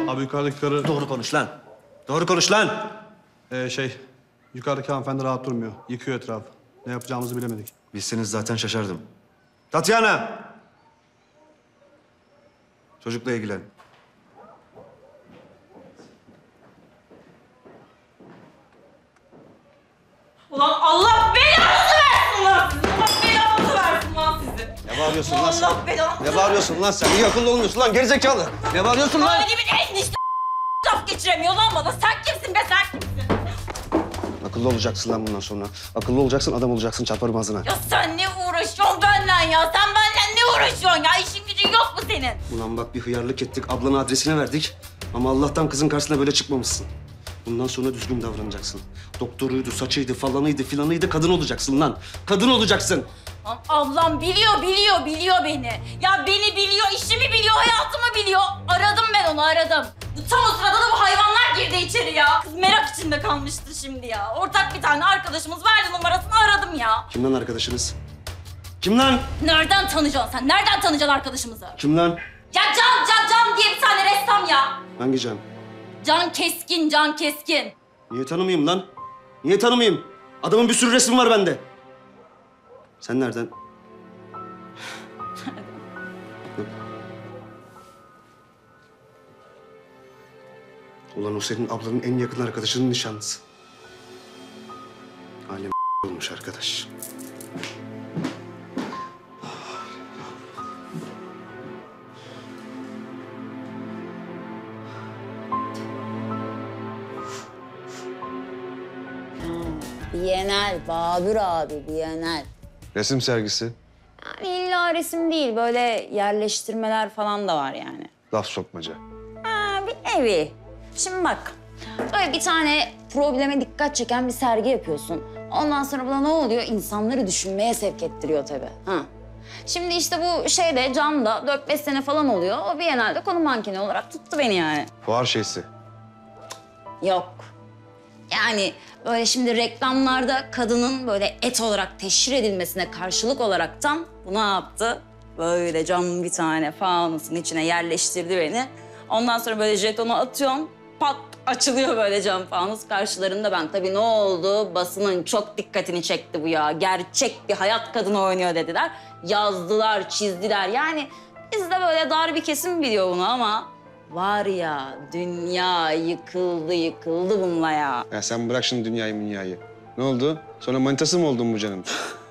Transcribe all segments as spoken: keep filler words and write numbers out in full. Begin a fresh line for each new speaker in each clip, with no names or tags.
Abi yukarıdaki karı...
Doğru konuş lan. Doğru konuş lan.
Ee, şey, yukarıdaki hanımefendi rahat durmuyor. Yıkıyor etrafı. Ne yapacağımızı bilemedik.
Bilseniz zaten şaşardım. Tatyana! Çocukla ilgilen.
Ulan Allah belanızı versin lan sizi! Allah belanızı versin lan sizi!
Ne bağırıyorsun lan sen?
Allah belanızı
Ne bağırıyorsun lan sen? İyi akıllı olmuyorsun lan gerizekalı. Ne bağırıyorsun lan?
Ailemin en işte laf geçiremiyor lan bana. Sen kimsin be sen kimsin?
Akıllı olacaksın lan bundan sonra. Akıllı olacaksın, adam olacaksın, çarparım ağzına.
Ya sen ne uğraşıyorsun benden ya? Sen benden ne uğraşıyorsun ya? İşin gücün yok mu senin?
Ulan bak bir hıyarlık ettik, ablanın adresini verdik. Ama Allah'tan kızın karşısına böyle çıkmamışsın. Bundan sonra düzgün davranacaksın. Doktoruydu, saçıydı, falanıydı, filanıydı, kadın olacaksın lan. Kadın olacaksın.
Lan ablam biliyor, biliyor, biliyor beni. Ya beni biliyor, işimi biliyor, hayatımı biliyor. Aradım ben onu, aradım. Tam o sırada da bu hayvanlar girdi içeri ya. Kız merak içinde kalmıştı şimdi ya. Ortak bir tane arkadaşımız verdi numarasını, aradım ya.
Kim lan arkadaşınız? Kim lan?
Nereden tanıyacaksın sen? Nereden tanıyacaksın arkadaşımızı?
Kim lan?
Ya Can, Can, Can diye bir tane ressam ya.
Hangi Can?
Can Keskin, Can Keskin.
Niye tanımayayım lan? Niye tanımayayım? Adamın bir sürü resmi var bende. Sen nereden? Ulan o senin ablanın en yakın arkadaşının nişanlısı. Alem olmuş arkadaş.
Bienal, Babür abi, Bienal.
Resim sergisi.
Yani illa resim değil, böyle yerleştirmeler falan da var yani.
Laf sokmaca.
Ha, bir nevi. Şimdi bak, böyle bir tane probleme dikkat çeken bir sergi yapıyorsun. Ondan sonra buna ne oluyor? İnsanları düşünmeye sevk ettiriyor tabii. Ha. Şimdi işte bu şeyde, Can'da dört beş sene falan oluyor. O Biennale'de konu mankeni olarak tuttu beni yani.
Fuar şeysi.
Yok. Yani böyle şimdi reklamlarda kadının böyle et olarak teşhir edilmesine karşılık olaraktan bu ne yaptı? Böyle cam bir tane fanusun içine yerleştirdi beni. Ondan sonra böyle jetonu atıyorum, pat açılıyor böyle cam fanus karşılarında ben. Tabii ne oldu? Basının çok dikkatini çekti bu ya. Gerçek bir hayat kadını oynuyor dediler. Yazdılar, çizdiler. Yani biz de böyle dar bir kesim biliyor bunu ama... Var ya, dünya yıkıldı yıkıldı bununla ya.
Ya sen bırak şimdi dünyayı dünyayı. Ne oldu? Sonra manitası mı oldun bu canım?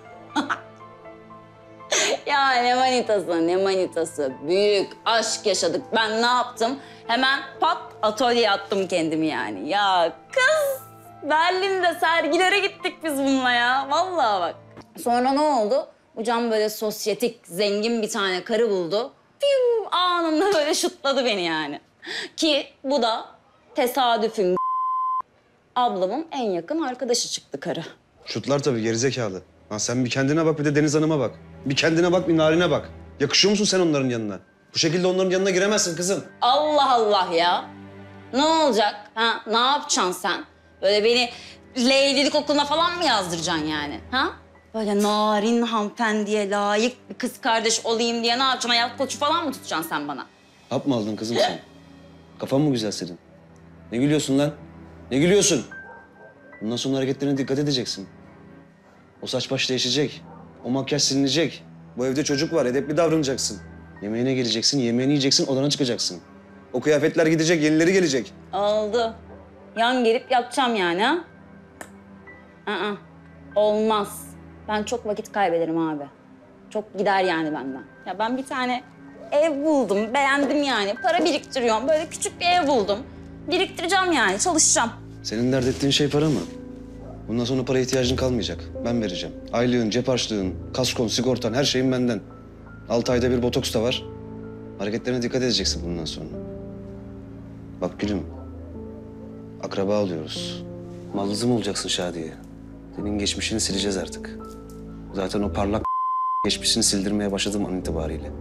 Ya ne manitası, ne manitası. Büyük aşk yaşadık. Ben ne yaptım? Hemen pat atölyeye attım kendimi yani. Ya kız, Berlin'de sergilere gittik biz bununla ya. Vallahi bak. Sonra ne oldu? Bu Can böyle sosyetik, zengin bir tane karı buldu. Piu, anında böyle şutladı beni yani. Ki bu da tesadüfün ablamın en yakın arkadaşı çıktı karı.
Şutlar tabii gerizekalı. Lan sen bir kendine bak bir de Deniz Hanım'a bak. Bir kendine bak bir Narin'e bak. Yakışıyor musun sen onların yanına? Bu şekilde onların yanına giremezsin kızım.
Allah Allah ya. Ne olacak? Ha? Ne yapacaksın sen? Böyle beni Leylilik okuluna falan mı yazdıracaksın yani? Ha? Böyle narin hanımefendiye layık bir kız kardeş olayım diye ne yapacaksın? Hayat koçu falan mı tutacaksın sen bana?
Hap mı aldın kızım sen? Kafan mı güzel senin? Ne gülüyorsun lan? Ne gülüyorsun? Bundan sonra hareketlerine dikkat edeceksin. O saç baş değişecek. O makyaj silinecek. Bu evde çocuk var, edepli davranacaksın. Yemeğine geleceksin, yemeğini yiyeceksin, odana çıkacaksın. O kıyafetler gidecek, yenileri gelecek.
Oldu. Yan gelip yatacağım yani ha? Aa, olmaz. Ben çok vakit kaybederim abi. Çok gider yani benden. Ya ben bir tane ev buldum, beğendim yani. Para biriktiriyorum, böyle küçük bir ev buldum. Biriktireceğim yani, çalışacağım.
Senin dert ettiğin şey para mı? Bundan sonra paraya ihtiyacın kalmayacak. Ben vereceğim. Aylığın, cep harçlığın, kaskon, sigortan, her şeyin benden. Altı ayda bir botoks da var. Hareketlerine dikkat edeceksin bundan sonra. Bak gülüm, akraba oluyoruz. Mallızı mı olacaksın Şadiye? Senin geçmişini sileceğiz artık. Zaten o parlak geçmişini sildirmeye başladığım an itibariyle.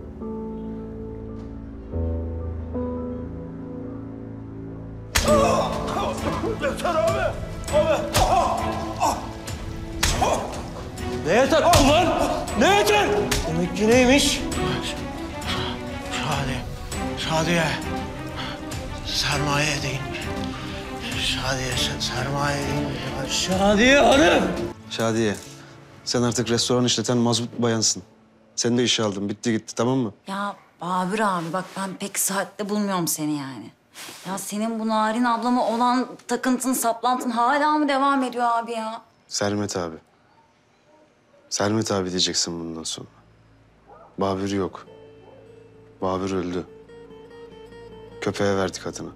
Yeter abi! Abi!
Ne yeter ulan? Ne yeter? Demek ki neymiş?
Şadi, Şadiye. sermaye değil. Şadiye sen sermaye değil.
Şadiye Hanım.
Şadiye, sen artık restoran işleten mazbut bayansın. Seni de işe aldım. Bitti gitti, tamam mı?
Ya Babür abi bak ben pek saatte bulmuyorum seni yani. Ya senin bu Narin ablama olan takıntın, saplantın hala mı devam ediyor abi ya?
Sermet abi. Sermet abi diyeceksin bundan sonra. Babür yok. Babür öldü. Köpeğe verdik adını.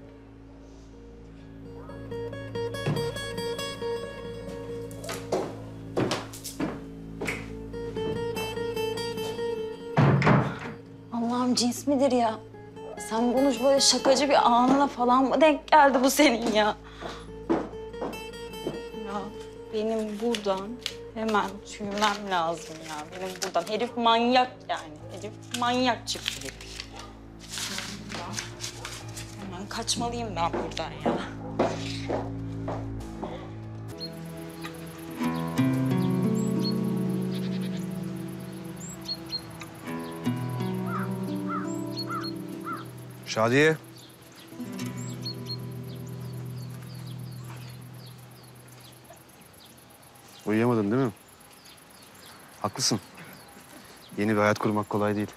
Allah'ım cins midir ya? Sen bunu böyle şakacı bir anına falan mı denk geldi bu senin ya? Ya benim buradan hemen tüymem lazım ya. Benim buradan. Herif manyak yani. Herif manyak çıktı herif. Hemen, hemen kaçmalıyım ben buradan ya.
Şadiye. Uyuyamadın değil mi? Haklısın. Yeni bir hayat kurmak kolay değil.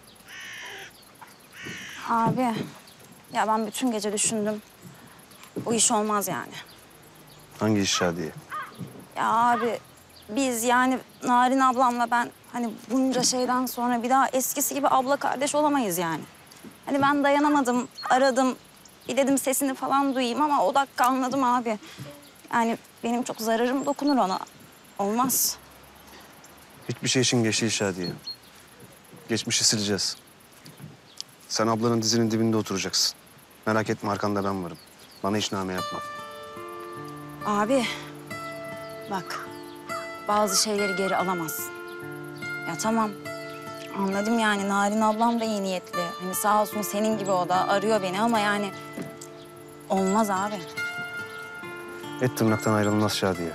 Abi, ya ben bütün gece düşündüm. Bu iş olmaz yani.
Hangi iş Şadiye?
Ya abi, biz yani Narin ablamla ben hani bunca şeyden sonra bir daha eskisi gibi abla kardeş olamayız yani. Hani ben dayanamadım, aradım. Bir dedim sesini falan duyayım ama o dakika anladım abi. Yani benim çok zararım dokunur ona. Olmaz.
Hiçbir şey için geç değil Şadiye. Geçmişi sileceğiz. Sen ablanın dizinin dibinde oturacaksın. Merak etme, arkanda ben varım. Bana hiç name yapma.
Abi, bak bazı şeyleri geri alamazsın. Ya tamam, anladım yani Narin ablam da iyi niyetli. Hani sağ olsun senin gibi o da arıyor beni ama yani olmaz abi.
Et tırnaktan ayrılmaz Şadiye.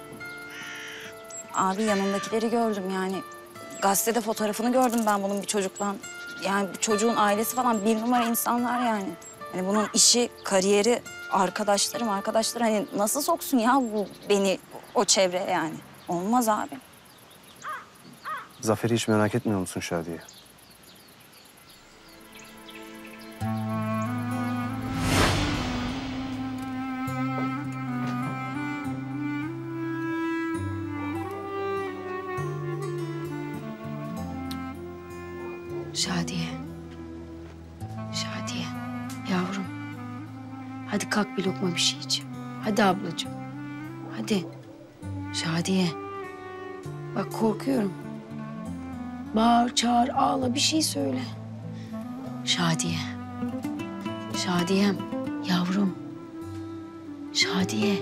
Abi yanındakileri gördüm yani. Gazetede fotoğrafını gördüm ben bunun bir çocukla. Yani bu çocuğun ailesi falan bir numara insanlar yani. Hani bunun işi, kariyeri, arkadaşlarım, arkadaşlar hani nasıl soksun ya bu beni o çevreye yani. Olmaz abi.
Zafer'i hiç merak etmiyor musun Şadiye?
Şadiye. Şadiye. Yavrum. Hadi kalk bir lokma bir şey iç. Hadi ablacığım. Hadi. Şadiye. Bak korkuyorum. Bağır, çağır, ağla bir şey söyle. Şadiye. Şadiyem. Yavrum. Şadiye.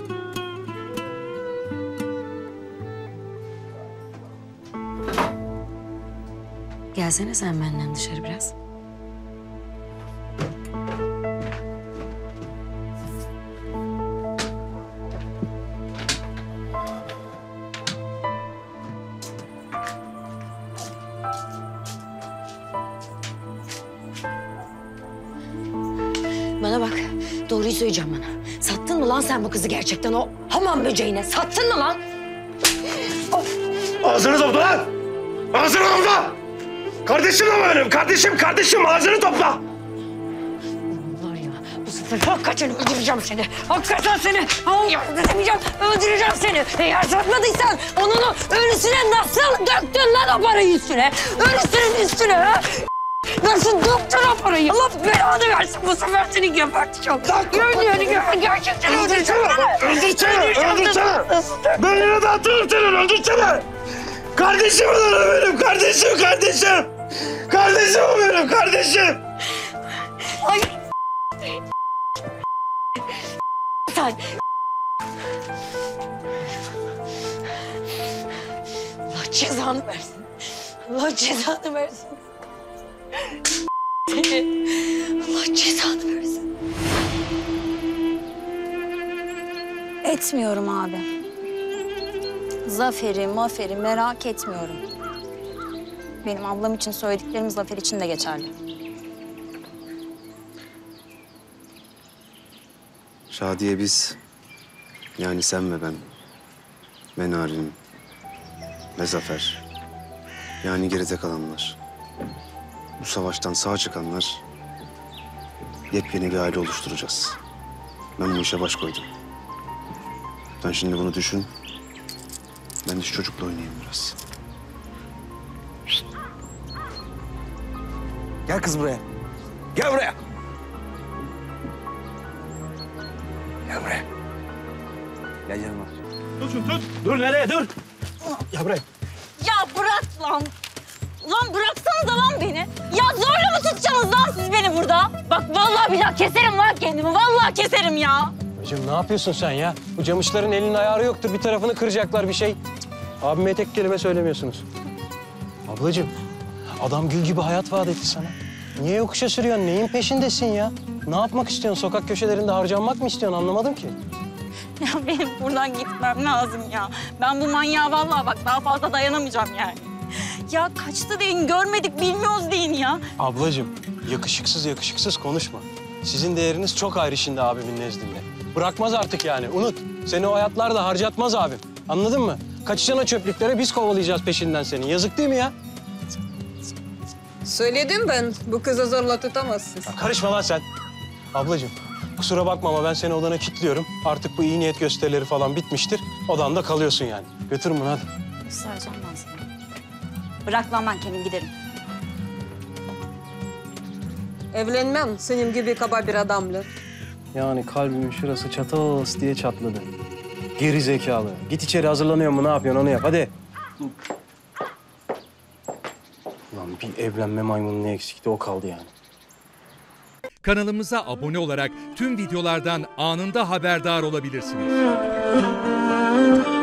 Gelsene sen benden dışarı biraz. Bana bak, doğruyu söyleyeceğim bana. Sattın mı lan sen bu kızı gerçekten o hamam böceğine? Sattın mı lan?
Ağzını topla lan! Ağzını topla! Kardeşim o benim, kardeşim, kardeşim ağzını topla!
Var ya, bu sefer hakikaten öldüreceğim seni. Hakikaten seni. Öldüreceğim, öldüreceğim seni. Eğer satmadıysan onun ölüsüne nasıl döktün lan o parayı üstüne? Ölüsünün üstüne ha? Nasıl döktün o parayı? Allah belanı versin, bu sefer seni geberteceğim. Gerçekten, gerçekten öldüreceğim seni.
Öldürsene, öldürsene! Beynine dağıtırım senin, öldürsene! Kardeşim o benim, kardeşim, kardeşim! Kardeşim o benim, kardeşim!
Ay. Sen. Allah cezanı versin. Allah cezanı versin. Seni. Allah cezanı versin.
Etmiyorum abi. Zafer'i, maferi merak etmiyorum. Benim ablam için söylediklerim Zafer için de geçerli.
Şadiye biz, yani sen ve ben, ve Narin, ve Zafer, yani geride kalanlar, bu savaştan sağ çıkanlar, yepyeni bir aile oluşturacağız. Ben bu işe baş koydum. Sen şimdi bunu düşün, ben de şu çocukla oynayayım biraz.
Gel kız buraya. Gel buraya. Gel buraya. Gel yanıma. Tut şunu tut. Dur nereye dur. Gel buraya.
Ya bırak lan. Lan bıraksanıza lan beni. Ya zorla mı tutacaksınız lan siz beni burada? Bak vallahi billahi keserim lan kendimi. Vallahi keserim ya.
Hocam ne yapıyorsun sen ya? Bu camışların elinin ayarı yoktur. Bir tarafını kıracaklar bir şey. Abime tek kelime söylemiyorsunuz. Ablacığım, adam gül gibi hayat vaat etti sana. Niye yokuşa sürüyorsun? Neyin peşindesin ya? Ne yapmak istiyorsun? Sokak köşelerinde harcanmak mı istiyorsun? Anlamadım ki.
Ya benim buradan gitmem lazım ya. Ben bu manyağa vallahi bak daha fazla dayanamayacağım yani. Ya kaçtı deyin, görmedik, bilmiyoruz deyin ya.
Ablacığım, yakışıksız yakışıksız konuşma. Sizin değeriniz çok ayrı şimdi abimin nezdinde. Bırakmaz artık yani, unut. Seni o hayatlarda harcatmaz abim. Anladın mı? Kaçacaksın o çöplüklere, biz kovalayacağız peşinden seni. Yazık değil mi ya?
Söyledim ben, bu kızı zorla tutamazsın.
Ya karışma lan sen. Ablacığım, kusura bakma ama ben seni odana kilitliyorum. Artık bu iyi niyet gösterileri falan bitmiştir. Odanda kalıyorsun yani. Götürün bunu hadi.
Göstereceğim ben sana. Bırak lan ben kendim giderim.
Evlenmem senin gibi kaba bir adamla.
Yani kalbimin şurası çatos diye çatladı. Geri zekalı. Git içeri hazırlanıyor mu ne yapıyorsun onu yap hadi. Lan bir evlenme maymunun ne eksikti o kaldı yani.
Kanalımıza abone olarak tüm videolardan anında haberdar olabilirsiniz.